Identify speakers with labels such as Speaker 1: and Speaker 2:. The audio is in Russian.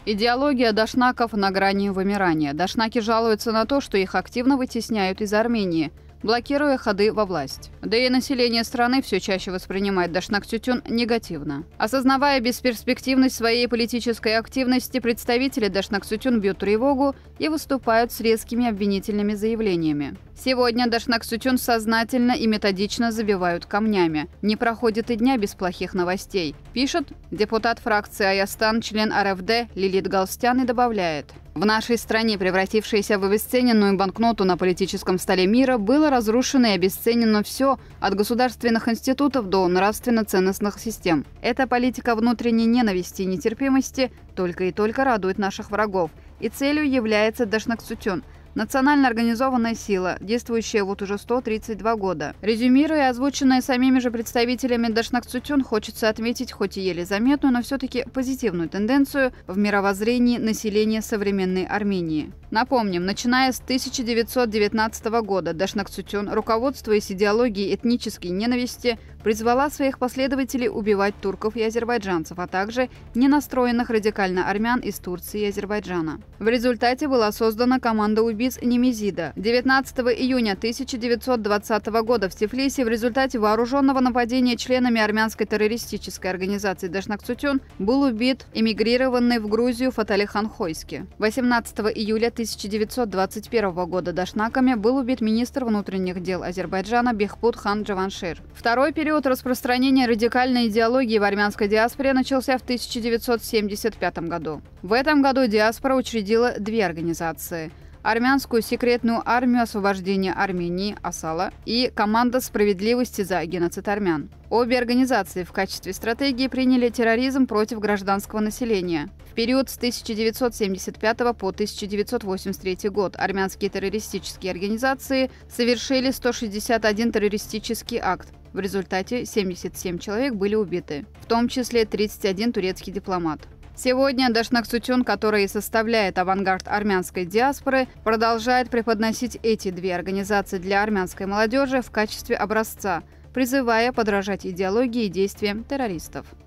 Speaker 1: Идеология дашнаков на грани вымирания. Дашнаки жалуются на то, что их активно вытесняют из Армении, блокируя ходы во власть. Да и население страны все чаще воспринимает Дашнак Тютюн негативно. Осознавая бесперспективность своей политической активности, представители Дашнак Тютюн бьют тревогу и выступают с резкими обвинительными заявлениями. Сегодня Дашнак Тютюн сознательно и методично забивают камнями. Не проходит и дня без плохих новостей, пишет депутат фракции Аястан, член РФД Лилит Галстян, и добавляет: в нашей стране, превратившейся в обесцененную банкноту на политическом столе мира, было разрушено и обесценено все от государственных институтов до нравственно-ценностных систем. Эта политика внутренней ненависти и нетерпимости только и только радует наших врагов. И целью является Дашнак Тютюн – национально организованная сила, действующая вот уже 132 года. Резюмируя озвученное самими же представителями Дашнак Тютюн, хочется отметить хоть и еле заметную, но все-таки позитивную тенденцию в мировоззрении населения современной Армении. Напомним, начиная с 1919 года Дашнак Тютюн, руководствуясь идеологией этнической ненависти, призвала своих последователей убивать турков и азербайджанцев, а также ненастроенных радикально армян из Турции и Азербайджана. В результате была создана команда убийц Немезида. 19 июня 1920 года в Тифлисе в результате вооруженного нападения членами армянской террористической организации Дашнак Тютюн был убит эмигрированный в Грузию Фаталихан Хойски. 18 июля 1921 года дашнаками был убит министр внутренних дел Азербайджана Бехбуд хан Джаваншир. Второй период распространения радикальной идеологии в армянской диаспоре начался в 1975 году. В этом году диаспора учредила две организации – Армянскую секретную армию освобождения Армении (АСАЛА) и Команда справедливости за геноцид армян. Обе организации в качестве стратегии приняли терроризм против гражданского населения. В период с 1975 по 1983 год армянские террористические организации совершили 161 террористический акт. В результате 77 человек были убиты, в том числе 31 турецкий дипломат. Сегодня Дашнак Тютюн, который составляет авангард армянской диаспоры, продолжает преподносить эти две организации для армянской молодежи в качестве образца, призывая подражать идеологии и действиям террористов.